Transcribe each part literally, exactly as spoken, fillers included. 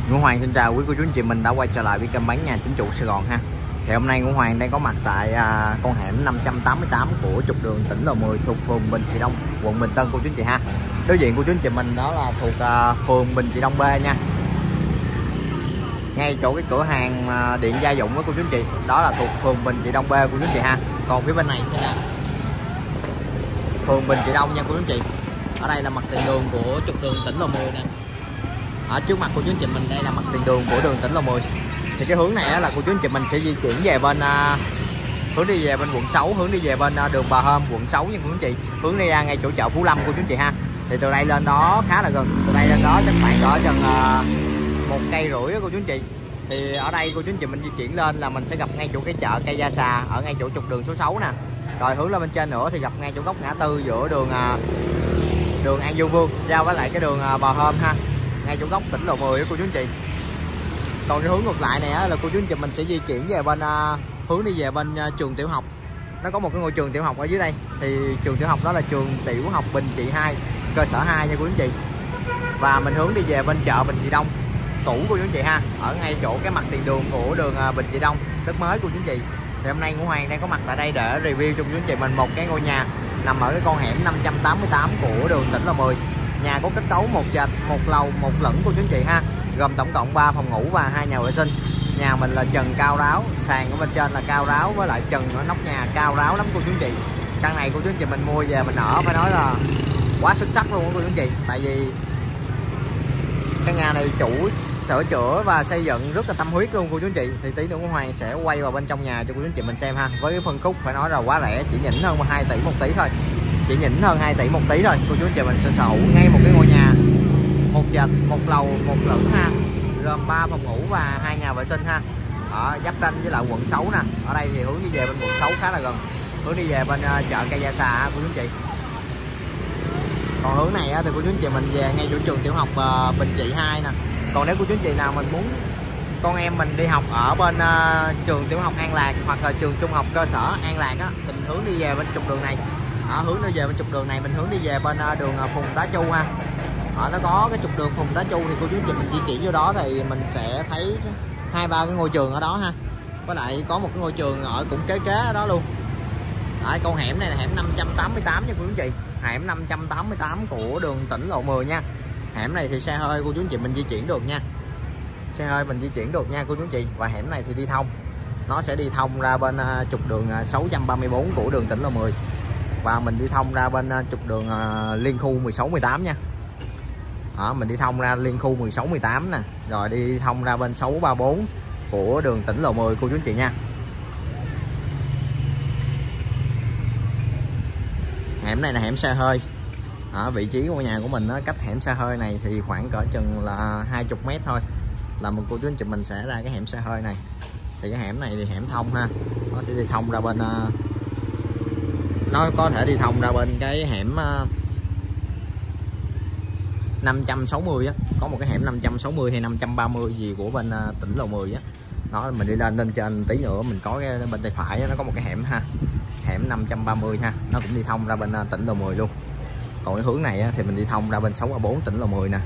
Ngũ Hoàng xin chào quý cô chú anh chị mình đã quay trở lại với kênh bán nhà chính chủ Sài Gòn ha. Thì hôm nay Ngũ Hoàng đang có mặt tại à, con hẻm năm trăm tám mươi tám của trục đường tỉnh Lò mười thuộc phường Bình Trị Đông, quận Bình Tân cô chú anh chị ha. Đối diện cô chú anh chị mình đó là thuộc à, phường Bình Trị Đông B nha. Ngay chỗ cái cửa hàng à, điện gia dụng của cô chú anh chị, đó là thuộc phường Bình Trị Đông B cô chú anh chị ha. Còn phía bên này sẽ là phường Bình Trị Đông nha cô chú anh chị. Ở đây là mặt tiền đường của trục đường tỉnh Lò mười nè. Ở trước mặt cô chú anh chị mình đây là mặt tiền đường của đường tỉnh Lò mười. Thì cái hướng này là cô chú anh chị mình sẽ di chuyển về bên uh, hướng đi về bên quận sáu, hướng đi về bên uh, đường Bà Hôm quận sáu nha cô chú anh chị, hướng đi ra ngay chỗ chợ Phú Lâm cô chú anh chị ha. Thì từ đây lên đó khá là gần, từ đây lên đó chắc khoảng cỡ chừng uh, một cây rưỡi đó cô chú anh chị. Thì ở đây cô chú anh chị mình di chuyển lên là mình sẽ gặp ngay chỗ cái chợ cây Gia Xà ở ngay chỗ trục đường số sáu nè. Rồi hướng lên bên trên nữa thì gặp ngay chỗ góc ngã tư giữa đường uh, đường An Dương Vương giao với lại cái đường uh, Bà Hôm ha, ngay chỗ góc tỉnh Lò mười đó cô chú anh chị. Còn cái hướng ngược lại này á, là cô chú anh chị mình sẽ di chuyển về bên uh, hướng đi về bên uh, trường tiểu học. Nó có một cái ngôi trường tiểu học ở dưới đây. Thì trường tiểu học đó là trường tiểu học Bình Trị hai, cơ sở hai nha cô chú anh chị. Và mình hướng đi về bên chợ Bình Trị Đông cũ cô chú anh chị ha, ở ngay chỗ cái mặt tiền đường của đường uh, Bình Trị Đông đất mới cô chú anh chị. Thì hôm nay Ngũ Hoàng đang có mặt tại đây để review cho cô chú anh chị mình một cái ngôi nhà nằm ở cái con hẻm năm trăm tám mươi tám của đường tỉnh Lò mười. Nhà có kết cấu một trệt, một lầu, một lửng cô chú anh chị ha, gồm tổng cộng ba phòng ngủ và hai nhà vệ sinh. Nhà mình là trần cao ráo, sàn ở bên trên là cao ráo, với lại trần ở nóc nhà cao ráo lắm cô chú anh chị. Căn này cô chú anh chị mình mua về mình ở phải nói là quá xuất sắc luôn cô chú anh chị. Tại vì căn nhà này chủ sửa chữa và xây dựng rất là tâm huyết luôn cô chú anh chị. Thì tí nữa Ngũ Hoàng sẽ quay vào bên trong nhà cho cô chú anh chị mình xem ha. Với cái phân khúc phải nói là quá rẻ, chỉ nhỉnh hơn hai tỷ một tí thôi. Chỉ nhỉnh hơn hai tỷ một tí thôi cô chú anh chị mình sẽ sở hữu ngay một cái ngôi nhà một trệt, một lầu, một lửng ha, gồm ba phòng ngủ và hai nhà vệ sinh ha. Ở giáp ranh với lại quận sáu nè. Ở đây thì hướng đi về bên quận sáu khá là gần, hướng đi về bên uh, chợ cây Gia Xà cô chú anh chị. Còn hướng này á, thì cô chú anh chị mình về ngay chỗ trường tiểu học uh, Bình Trị hai nè. Còn nếu cô chú anh chị nào mình muốn con em mình đi học ở bên uh, trường tiểu học An Lạc hoặc là trường trung học cơ sở An Lạc á, thì mình hướng đi về bên trục đường này. Ở hướng đi về bên trục đường này mình hướng đi về bên uh, đường uh, Phùng Tá Chu ha. Ở nó có cái trục đường Phùng Tá Chu thì cô chú anh chị mình di chuyển vô đó thì mình sẽ thấy hai ba cái ngôi trường ở đó ha. Với lại có một cái ngôi trường ở cũng kế kế ở đó luôn. Ở con hẻm này là hẻm năm trăm tám mươi tám nha cô chú anh chị. Hẻm năm trăm tám mươi tám của đường tỉnh Lò mười nha. Hẻm này thì xe hơi cô chú anh chị mình di chuyển được nha. Xe hơi mình di chuyển được nha cô chú anh chị. Và hẻm này thì đi thông. Nó sẽ đi thông ra bên uh, trục đường uh, sáu trăm ba mươi tư của đường tỉnh Lò mười. Và mình đi thông ra bên uh, trục đường uh, liên khu mười sáu mười tám nha. Đó, mình đi thông ra liên khu mười sáu mười tám nè, rồi đi thông ra bên sáu ba tư của đường tỉnh Lò mười cô chú anh chị nha. Hẻm này là hẻm xe hơi. Ở vị trí của nhà của mình đó, cách hẻm xe hơi này thì khoảng cỡ chừng là hai mươi mét thôi là một cô chú anh chị mình sẽ ra cái hẻm xe hơi này. Thì cái hẻm này thì hẻm thông ha, nó sẽ đi thông ra bên uh, nó có thể đi thông ra bên cái hẻm uh, năm trăm sáu mươi á, có một cái hẻm năm trăm sáu mươi hay năm trăm ba mươi gì của bên uh, tỉnh Lò mười á. Nó mình đi lên lên trên tí nữa mình có cái bên tay phải á, nó có một cái hẻm ha, hẻm năm trăm ba mươi ha, nó cũng đi thông ra bên uh, tỉnh Lò mười luôn. Còn cái hướng này á, thì mình đi thông ra bên sáu ba tư tỉnh Lò mười nè.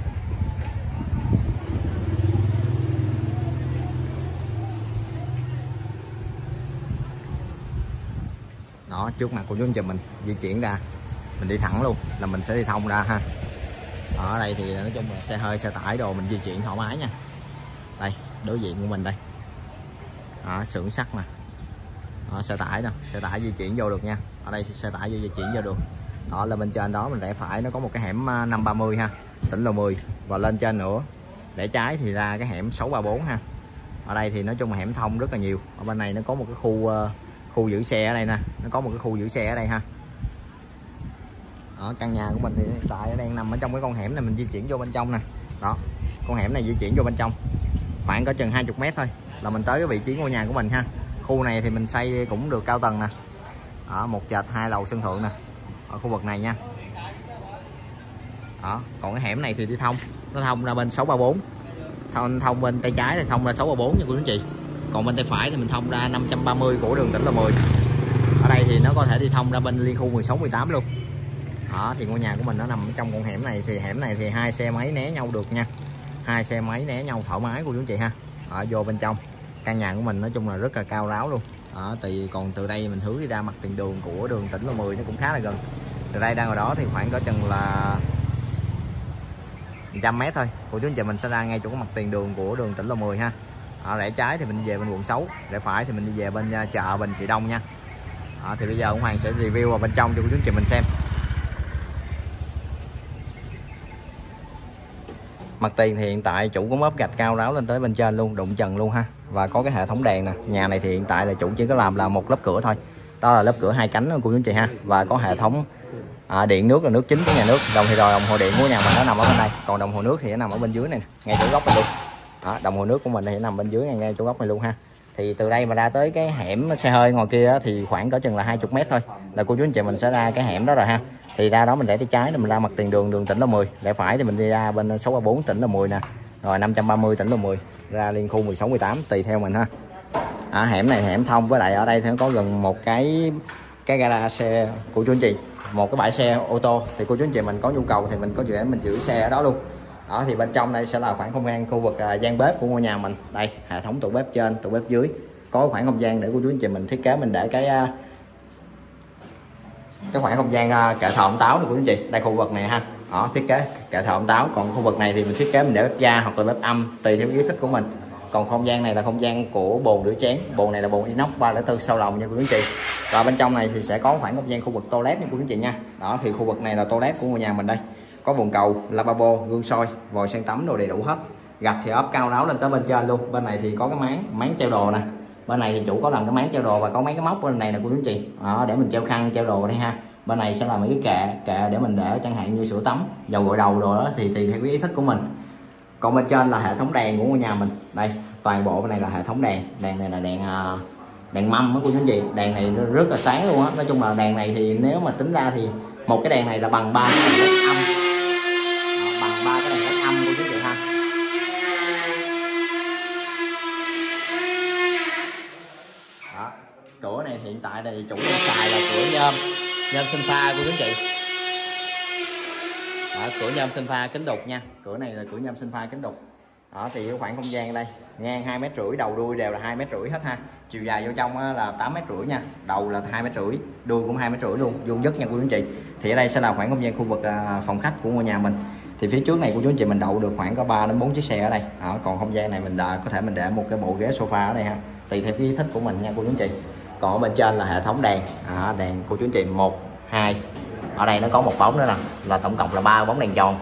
Đó, trước mặt của chú anh chị mình di chuyển ra mình đi thẳng luôn là mình sẽ đi thông ra ha. Ở đây thì nói chung là xe hơi xe tải đồ mình di chuyển thoải mái nha. Đây đối diện của mình đây, đó, xưởng sắt nè. Đó, xe tải nè, xe tải di chuyển vô được nha. Ở đây xe tải vô di chuyển vô được. Đó là bên trên đó mình rẽ phải nó có một cái hẻm năm ba mươi ha, tỉnh Lò mười. Và lên trên nữa rẽ trái thì ra cái hẻm sáu ba tư ha. Ở đây thì nói chung là hẻm thông rất là nhiều. Ở bên này nó có một cái khu khu giữ xe ở đây nè, nó có một cái khu giữ xe ở đây ha. Ở căn nhà của mình thì hiện tại đang nằm ở trong cái con hẻm này, mình di chuyển vô bên trong nè. Đó, con hẻm này di chuyển vô bên trong khoảng có chừng hai mươi mét thôi là mình tới cái vị trí ngôi nhà của mình ha. Khu này thì mình xây cũng được cao tầng nè. Ở một trệt hai lầu sân thượng nè, ở khu vực này nha. Đó, còn cái hẻm này thì đi thông, nó thông ra bên sáu ba tư. Thông thông bên tay trái thì thông ra sáu ba tư nha cô chú anh chị. Còn bên tay phải thì mình thông ra năm trăm ba mươi của đường tỉnh Lò mười. Ở đây thì nó có thể đi thông ra bên liên khu mười sáu mười tám luôn. Đó, thì ngôi nhà của mình nó nằm trong con hẻm này. Thì hẻm này thì hai xe máy né nhau được nha. hai xe máy né nhau thoải mái cô chú anh chị ha. Ở vô bên trong căn nhà của mình nói chung là rất là cao ráo luôn. Đó, thì còn từ đây mình hướng đi ra mặt tiền đường của đường tỉnh Lô mười nó cũng khá là gần. Từ đây ra ngoài đó thì khoảng có chừng là một trăm mét thôi. Cô chú anh chị mình sẽ ra ngay chỗ mặt tiền đường của đường tỉnh Lô mười ha. Ở rẽ trái thì mình về bên quận sáu, rẽ phải thì mình đi về bên chợ Bình Trị Đông nha. Đó, thì bây giờ ông Hoàng sẽ review vào bên trong cho cô chú anh chị mình xem. Mặt tiền thì hiện tại chủ cũng ốp gạch cao ráo lên tới bên trên luôn, đụng trần luôn ha. Và có cái hệ thống đèn nè. Nhà này thì hiện tại là chủ chỉ có làm là một lớp cửa thôi. Đó là lớp cửa hai cánh của cô chú anh chị ha. Và có hệ thống à, điện nước là nước chính của nhà nước. Đồng thì rồi đồng hồ điện của nhà mình nó nằm ở bên đây. Còn đồng hồ nước thì nó nằm ở bên dưới này, ngay chỗ góc này luôn. Đó, đồng hồ nước của mình thì nằm bên dưới này, ngay chỗ góc này luôn ha. Thì từ đây mà ra tới cái hẻm xe hơi ngoài kia thì khoảng có chừng là hai mươi mét thôi là cô chú anh chị mình sẽ ra cái hẻm đó rồi ha. Thì ra đó mình rẽ tay trái thì mình ra mặt tiền đường đường tỉnh Lô mười, rẽ phải thì mình đi ra bên sáu ba bốn tỉnh Lô mười nè, rồi năm trăm ba mươi tỉnh Lô mười, ra liên khu mười sáu mười tám tùy theo mình ha. Ở hẻm này hẻm thông, với lại ở đây thì nó có gần một cái cái gara xe của chú anh chị, một cái bãi xe ô tô, thì cô chú anh chị mình có nhu cầu thì mình có thể mình giữ xe ở đó luôn. Đó thì bên trong đây sẽ là khoảng không gian khu vực uh, gian bếp của ngôi nhà mình. Đây hệ thống tủ bếp trên, tủ bếp dưới, có khoảng không gian để cô chú anh chị mình thiết kế mình để cái uh, cái khoảng không gian uh, kệ thờ ông táo của cô chú anh chị. Đây khu vực này ha, đó thiết kế kệ thờ ông táo. Còn khu vực này thì mình thiết kế mình để bếp ga hoặc là bếp âm tùy theo ý thích của mình. Còn không gian này là không gian của bồn rửa chén, bồn này là bồn inox ba không bốn sau lòng nha cô chú anh chị. Và bên trong này thì sẽ có khoảng không gian khu vực toilet nha cô chú anh chị nha. Đó thì khu vực này là toilet của ngôi nhà mình đây. Có bồn cầu, lavabo, gương soi, vòi sen tắm đồ đầy đủ hết. Gạch thì ốp cao ráo lên tới bên trên luôn. Bên này thì có cái máng, máng treo đồ nè. Bên này thì chủ có làm cái máng treo đồ và có mấy cái móc bên này nè cô chú anh chị. Đó, để mình treo khăn, treo đồ đây ha. Bên này sẽ là mấy cái kệ, kệ để mình để chẳng hạn như sữa tắm, dầu gội đầu đồ đó thì tùy theo cái ý thích của mình. Còn bên trên là hệ thống đèn của ngôi nhà mình. Đây, toàn bộ bên này là hệ thống đèn. Đèn này là đèn đèn mâm đó cô chú anh chị. Đèn này rất là sáng luôn á. Nói chung là đèn này thì nếu mà tính ra thì một cái đèn này là bằng ba cái đèn led âm. Đó, bằng ba cái đèn led âm cô chú anh chị ha. Đó, cửa này hiện tại thì chủ đang xài là cửa nhôm, nhôm sinh pha cô chú anh chị. Đó, cửa nhôm sinh pha kính đục nha. Cửa này là cửa nhôm sinh pha kính đục. Đó thì khoảng không gian đây ngang hai mét rưỡi, đầu đuôi đều là hai mét rưỡi hết ha. Chiều dài vô trong là tám mét rưỡi nha, đầu là hai mét rưỡi, đuôi cũng hai mét rưỡi luôn, vuông vức nha cô chú anh chị. Thì ở đây sẽ là khoảng không gian khu vực phòng khách của ngôi nhà mình. Thì phía trước này cô chú anh chị mình đậu được khoảng có ba đến bốn chiếc xe ở đây. Đó, còn không gian này mình đã có thể mình để một cái bộ ghế sofa ở đây ha, tùy theo cái ý thích của mình nha cô chú anh chị. Còn ở bên trên là hệ thống đèn, à, đèn cô chú anh chị một, hai. Ở đây nó có một bóng nữa nè, là tổng cộng là ba bóng đèn tròn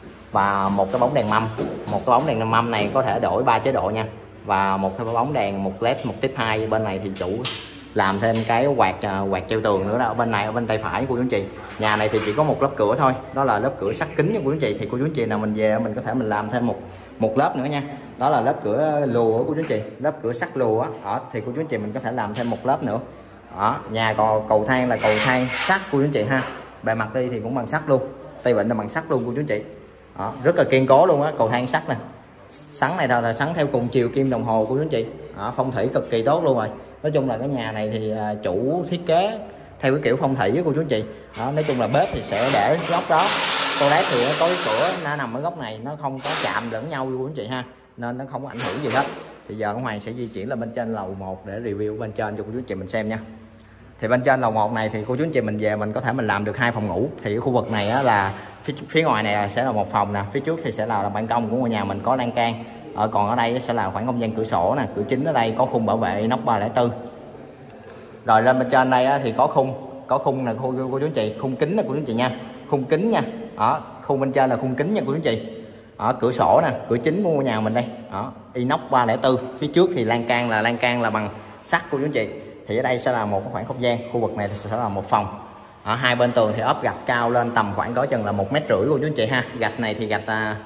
và một cái bóng đèn mâm. Một cái bóng đèn mâm này có thể đổi ba chế độ nha. Và một cái bóng đèn một led một tiếp hai. Bên này thì chủ làm thêm cái quạt quạt treo tường nữa đó, ở bên này ở bên tay phải của cô chú anh chị. Nhà này thì chỉ có một lớp cửa thôi, đó là lớp cửa sắt kính nha cô chú anh chị. Thì cô chú anh chị nào mình về mình có thể mình làm thêm một một lớp nữa nha. Đó là lớp cửa lùa của cô chú anh chị, lớp cửa sắt lùa á. Đó thì cô chú anh chị mình có thể làm thêm một lớp nữa. Đó, nhà còn cầu thang là cầu thang sắt cô chú anh chị ha. Bề mặt đi thì cũng bằng sắt luôn, tay vịn là bằng sắt luôn cô chú anh chị. Đó, rất là kiên cố luôn á, cầu thang sắt nè. Sắn này là sắn theo cùng chiều kim đồng hồ của chú anh chị. Đó, phong thủy cực kỳ tốt luôn rồi. Nói chung là cái nhà này thì chủ thiết kế theo cái kiểu phong thủy với cô chú anh chị. Đó, nói chung là bếp thì sẽ để góc đó, toilet thì có cái cửa nó nằm ở góc này, nó không có chạm lẫn nhau với cô chú anh chị ha, nên nó không có ảnh hưởng gì hết. Thì giờ ông Hoàng sẽ di chuyển lên bên trên lầu một để review bên trên cho cô chú anh chị mình xem nha. Thì bên trên lầu một này thì cô chú anh chị mình về mình có thể mình làm được hai phòng ngủ. Thì cái khu vực này á, là phía, phía ngoài này sẽ là một phòng nè, phía trước thì sẽ là, là ban công của ngôi nhà mình có lan can. Ở còn ở đây sẽ là khoảng không gian cửa sổ nè, cửa chính ở đây có khung bảo vệ inox ba không bốn. Rồi lên bên trên đây á, thì có khung, có khung nè cô, cô chú anh chị, khung kính nè cô chú anh chị nha, khung kính nha. Đó, khung bên trên là khung kính nha cô chú anh chị. Ở cửa sổ nè, cửa chính của ngôi nhà mình đây. Đó, inox ba không bốn. Phía trước thì lan can là lan can là bằng sắt cô chú anh chị. Thì ở đây sẽ là một cái khoảng không gian, khu vực này sẽ là một phòng. Ở hai bên tường thì ốp gạch cao lên tầm khoảng có chừng là một mét rưỡi cô chú anh chị ha. Gạch này thì gạch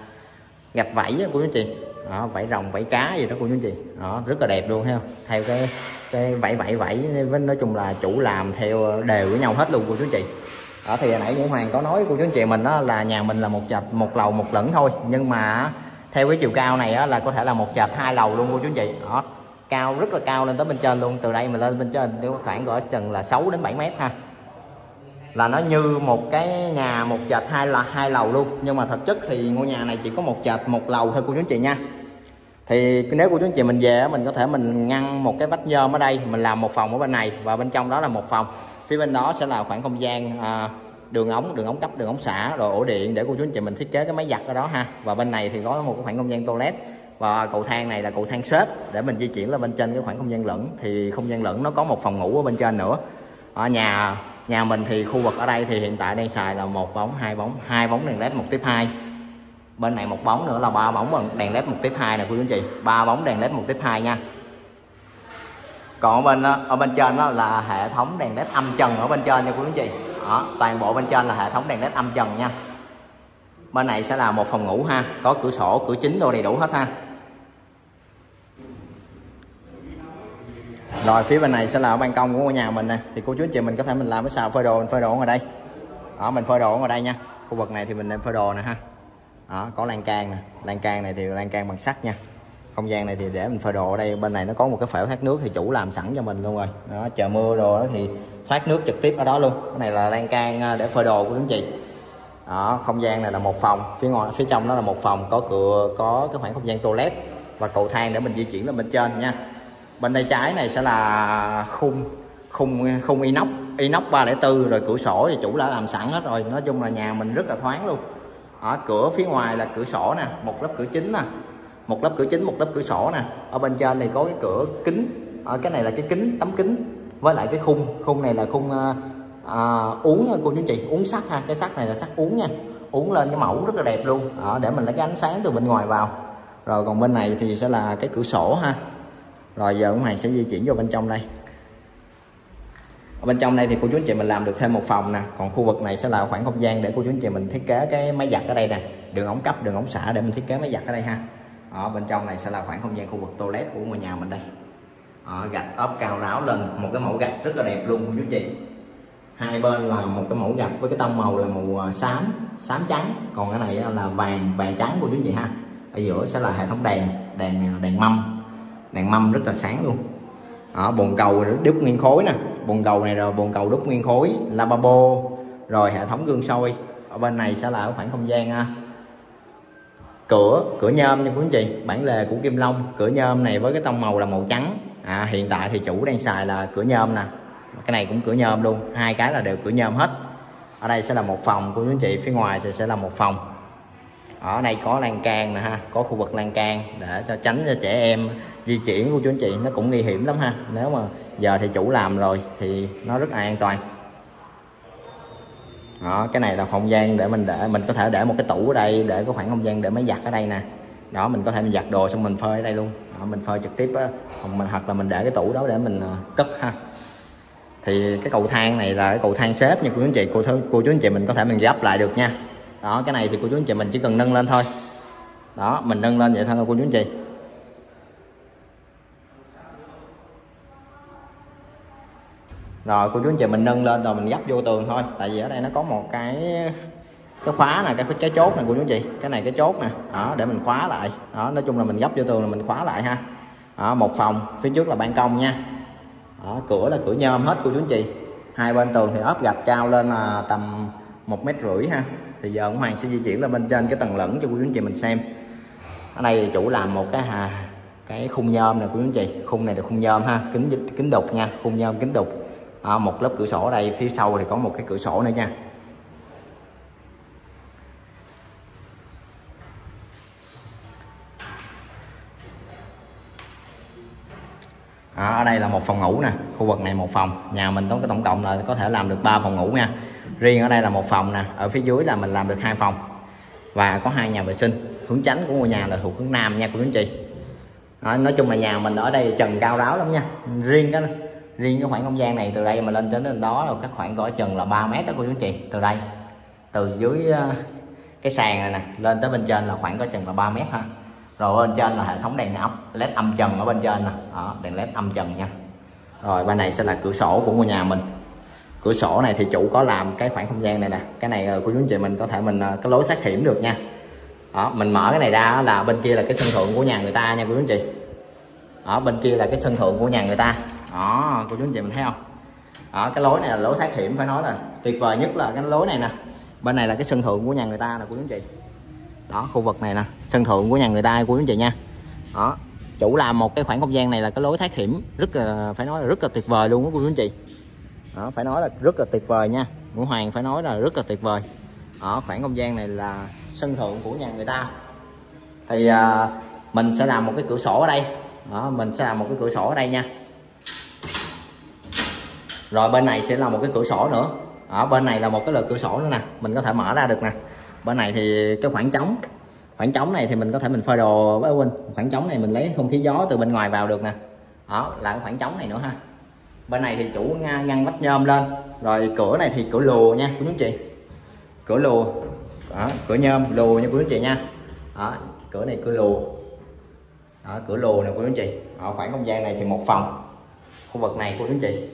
gạch vảy cô chú anh chị. Đó, vảy rồng vảy cá gì đó cô chú anh chị. Đó, rất là đẹp luôn ha. Theo cái cái vảy vảy vảy với nói chung là chủ làm theo đều với nhau hết luôn cô chú anh chị. Đó thì hồi nãy Nguyễn Hoàng có nói cô chú anh chị mình đó là nhà mình là một trệt một lầu một lửng thôi, nhưng mà theo cái chiều cao này á, là có thể là một trệt hai lầu luôn cô chú anh chị. Đó, cao rất là cao lên tới bên trên luôn. Từ đây mà lên bên trên thì khoảng cỡ chừng là sáu đến bảy mét ha. là nó như một cái nhà một trệt hai là hai lầu luôn, nhưng mà thực chất thì ngôi nhà này chỉ có một trệt một lầu thôi cô chú anh chị nha. Thì nếu cô chú anh chị mình về mình có thể mình ngăn một cái vách nhôm ở đây, mình làm một phòng ở bên này và bên trong đó là một phòng, phía bên đó sẽ là khoảng không gian à, đường ống đường ống cấp, đường ống xả, rồi ổ điện để cô chú anh chị mình thiết kế cái máy giặt ở đó ha. Và bên này thì có một cái khoảng không gian toilet, và cầu thang này là cầu thang xếp để mình di chuyển lên bên trên cái khoảng không gian lửng. Thì không gian lửng nó có một phòng ngủ ở bên trên nữa. Ở nhà nhà mình thì khu vực ở đây thì hiện tại đang xài là một bóng, hai bóng, hai bóng đèn led một tiếp hai. Bên này một bóng nữa là ba bóng đèn led một tiếp hai nè cô chú anh chị, ba bóng đèn led một tiếp hai nha. Còn ở bên ở bên trên đó là hệ thống đèn led âm trần ở bên trên nha cô chú anh chị. Đó, toàn bộ bên trên là hệ thống đèn led âm trần nha. Bên này sẽ là một phòng ngủ ha, có cửa sổ, cửa chính đồ đầy đủ hết ha. Rồi phía bên này sẽ là ban công của ngôi nhà mình nè. Thì cô chú anh chị mình có thể mình làm cái xào phơi đồ, mình phơi đồ ở đây. Đó, mình phơi đồ ở đây nha. Khu vực này thì mình đem phơi đồ nè ha. Đó, có lan can nè, lan can này thì lan can bằng sắt nha. Không gian này thì để mình phơi đồ ở đây. Bên này nó có một cái phễu thoát nước thì chủ làm sẵn cho mình luôn rồi. Đó, trời mưa đồ đó thì thoát nước trực tiếp ở đó luôn. Cái này là lan can để phơi đồ của anh chị. Đó, không gian này là một phòng, phía ngoài phía trong đó là một phòng, có cửa, có cái khoảng không gian toilet và cầu thang để mình di chuyển lên bên trên nha. Bên tay trái này sẽ là khung khung khung inox inox ba không bốn, rồi cửa sổ thì chủ đã làm sẵn hết rồi. Nói chung là nhà mình rất là thoáng luôn. Ở cửa phía ngoài là cửa sổ nè, một lớp cửa chính nè, một lớp cửa chính, một lớp cửa sổ nè. Ở bên trên thì có cái cửa kính, ở cái này là cái kính, tấm kính, với lại cái khung khung này là khung à, uống cô chú chị, uống sắt ha. Cái sắt này là sắt uống nha, uống lên cái mẫu rất là đẹp luôn. Đó, để mình lấy cái ánh sáng từ bên ngoài vào. Rồi còn bên này thì sẽ là cái cửa sổ ha. Rồi giờ ông Hoàng sẽ di chuyển vô bên trong đây. Ở bên trong đây thì cô chú anh chị mình làm được thêm một phòng nè. Còn khu vực này sẽ là khoảng không gian để cô chú anh chị mình thiết kế cái máy giặt ở đây nè, đường ống cấp, đường ống xả để mình thiết kế máy giặt ở đây ha. Ở bên trong này sẽ là khoảng không gian khu vực toilet của ngôi nhà mình đây. Ở gạch ốp cao ráo lên, một cái mẫu gạch rất là đẹp luôn cô chú anh chị. Hai bên là một cái mẫu gạch với cái tông màu là màu xám, xám trắng. Còn cái này là vàng, vàng trắng cô chú anh chị ha. Ở giữa sẽ là hệ thống đèn, đèn này là đèn mâm, đèn mâm rất là sáng luôn. Ở bồn cầu đúc nguyên khối nè, bồn cầu này rồi bồn cầu đúc nguyên khối, lavabo, rồi hệ thống gương soi. Ở bên này sẽ là khoảng không gian uh, cửa cửa nhôm nha quý anh chị, bản lề của Kim Long. Cửa nhôm này với cái tông màu là màu trắng. À, hiện tại thì chủ đang xài là cửa nhôm nè, cái này cũng cửa nhôm luôn, hai cái là đều cửa nhôm hết. Ở đây sẽ là một phòng của quý anh chị, phía ngoài thì sẽ là một phòng. Ở đây có lan can nè ha, có khu vực lan can để cho tránh cho trẻ em di chuyển của chú anh chị, nó cũng nguy hiểm lắm ha. Nếu mà giờ thì chủ làm rồi thì nó rất là an toàn. Đó, cái này là không gian để mình để mình có thể để một cái tủ ở đây, để có khoảng không gian để máy giặt ở đây nè. Đó, mình có thể mình giặt đồ xong mình phơi ở đây luôn. Đó, mình phơi trực tiếp á, mình hoặc là mình để cái tủ đó để mình cất ha. Thì cái cầu thang này là cái cầu thang xếp nha cô chú anh chị, cô cô chú anh chị mình có thể mình gấp lại được nha. Đó, cái này thì cô chú anh chị mình chỉ cần nâng lên thôi. Đó, mình nâng lên vậy thôi cô chú anh chị. Rồi cô chú anh chị mình nâng lên rồi mình gấp vô tường thôi. Tại vì ở đây nó có một cái cái khóa nè, cái cái chốt này cô chú anh chị. Cái này cái chốt nè. Đó, để mình khóa lại. Đó, nói chung là mình gấp vô tường là mình khóa lại ha. Đó, một phòng, phía trước là ban công nha. Đó, cửa là cửa nhôm hết cô chú anh chị. Hai bên tường thì ốp gạch cao lên là tầm một mét rưỡi ha. Thì giờ ông Hoàng sẽ di chuyển lên bên trên cái tầng lửng cho cô chú anh chị mình xem. Ở đây chủ làm một cái hà cái khung nhôm này cô chú anh chị. Khung này là khung nhôm ha, kính kính đục nha, khung nhôm kính đục. À, một lớp cửa sổ ở đây, phía sau thì có một cái cửa sổ nữa nha. À, ở đây là một phòng ngủ nè, khu vực này một phòng. Nhà mình có cái tổng cộng là có thể làm được ba phòng ngủ nha. Riêng ở đây là một phòng nè, ở phía dưới là mình làm được hai phòng và có hai nhà vệ sinh. Hướng chánh của ngôi nhà là thuộc hướng nam nha cô chú anh chị. Đó, nói chung là nhà mình ở đây trần cao ráo lắm nha. Riêng cái riêng cái khoảng không gian này từ đây mà lên đến đó là các khoảng cỡ trần là ba mét đó cô chú anh chị. Từ đây từ dưới cái sàn này nè lên tới bên trên là khoảng cỡ trần là ba mét ha. Rồi bên trên là hệ thống đèn led âm trần ở bên trên nè. Đó, đèn led âm trần nha. Rồi bên này sẽ là cửa sổ của ngôi nhà mình. Cửa sổ này thì chủ có làm cái khoảng không gian này nè. Cái này của chú anh chị mình có thể mình cái lối thoát hiểm được nha. Đó, mình mở cái này ra là bên kia là cái sân thượng của nhà người ta nha cô chú anh chị. Ở bên kia là cái sân thượng của nhà người ta. Đó, cô chú anh chị mình thấy không? Ở cái lối này là lối thoát hiểm, phải nói là tuyệt vời nhất là cái lối này nè. Bên này là cái sân thượng của nhà người ta nè cô chú anh chị. Đó, khu vực này nè, sân thượng của nhà người ta cô chú anh chị nha. Đó, chủ làm một cái khoảng không gian này là cái lối thoát hiểm rất là, phải nói là rất là tuyệt vời luôn đó cô chú anh chị. Đó, phải nói là rất là tuyệt vời nha. Ngũ Hoàng phải nói là rất là tuyệt vời. Ở khoảng không gian này là sân thượng của nhà người ta. Thì à, mình sẽ làm một cái cửa sổ ở đây. Đó, mình sẽ làm một cái cửa sổ ở đây nha. Rồi bên này sẽ là một cái cửa sổ nữa. Ở bên này là một cái lượt cửa sổ nữa nè, mình có thể mở ra được nè. Bên này thì cái khoảng trống, khoảng trống này thì mình có thể mình phơi đồ với Huynh. Khoảng trống này mình lấy không khí gió từ bên ngoài vào được nè. Đó là cái khoảng trống này nữa ha. Bên này thì chủ ngăn vách nhôm lên. Rồi cửa này thì cửa lùa nha cô chú anh chị. Cửa lùa. Đó, cửa nhôm lùa nha cô chú anh chị nha. Đó, cửa này cửa lùa. Đó, cửa lùa nè cô chú anh chị. Ở khoảng không gian này thì một phòng. Khu vực này cô chú anh chị.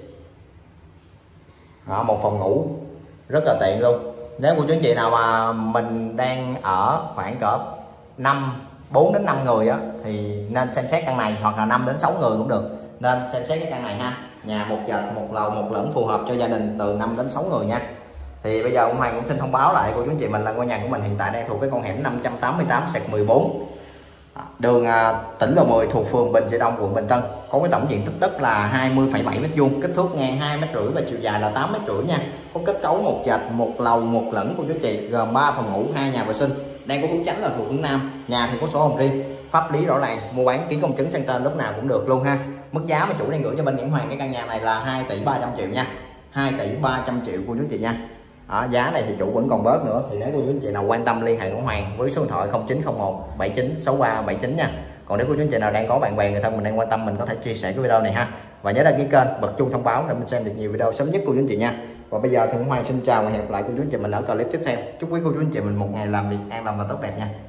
Đó, một phòng ngủ rất là tiện luôn. Nếu cô chú anh chị nào mà mình đang ở khoảng cỡ năm bốn đến năm người á thì nên xem xét căn này, hoặc là năm đến sáu người cũng được, nên xem xét cái căn này ha. Nhà một trệt một lầu một lửng phù hợp cho gia đình từ năm đến sáu người nha. Thì bây giờ ông Hoàng cũng xin thông báo lại cô chú anh chị mình là ngôi nhà của mình hiện tại đang thuộc cái con hẻm năm trăm tám mươi tám mười bốn, đường à, tỉnh Lô mười, thuộc phường Bình Trị Đông, quận Bình Tân. Có cái tổng diện tích đất là hai mươi phẩy bảy mét vuông, kích thước ngang hai mét rưỡi và chiều dài là tám mét rưỡi nha. Có kết cấu một trệt một lầu một lửng cô chú chị, gồm ba phòng ngủ, hai nhà vệ sinh, đang có hướng chánh là thuộc hướng nam. Nhà thì có sổ hồng riêng, pháp lý rõ ràng, mua bán ký công chứng sang tên lúc nào cũng được luôn ha. Mức giá mà chủ đang gửi cho bên Nguyễn Hoàng cái căn nhà này là hai tỷ ba trăm triệu nha, hai tỷ ba trăm triệu cô chú chị nha. Ở giá này thì chủ vẫn còn bớt nữa, thì nếu cô chú anh chị nào quan tâm liên hệ của Hoàng với số điện thoại không chín không một bảy chín sáu ba bảy chín nha. Còn nếu cô chú anh chị nào đang có bạn bè người thân mình đang quan tâm, mình có thể chia sẻ cái video này ha, và nhớ đăng ký kênh, bật chuông thông báo để mình xem được nhiều video sớm nhất cô chú anh chị nha. Và bây giờ thì Hoàng xin chào và hẹn gặp lại cô chú anh chị mình ở clip tiếp theo. Chúc quý cô chú anh chị mình một ngày làm việc an lành và tốt đẹp nha.